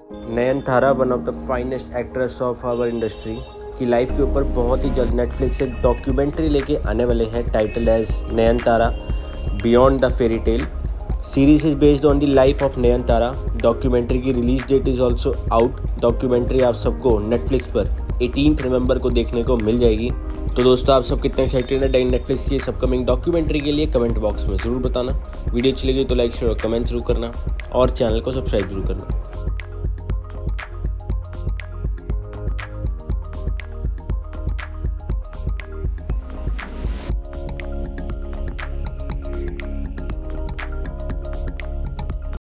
Nayantara one of the finest actress of our industry की life के ऊपर बहुत ही जल्द नेटफ्लिक्स से डॉक्यूमेंट्री लेके आने वाले हैं, title as Nayanthara beyond the fairy tale. Series is based on the life of Nayanthara. Documentary की release date is also out. Documentary आप सबको नेटफ्लिक्स पर 18 नवंबर को देखने को मिल जाएगी। तो दोस्तों, आप सब कितने एक्साइटेड हैं नेटफ्लिक्स की इस अपकमिंग डॉक्यूमेंट्री के लिए कमेंट बॉक्स में ज़रूर बताना। वीडियो अच्छी लगी तो लाइक शेयर और कमेंट जरूर करना और चैनल को सब्सक्राइब जरूर करना।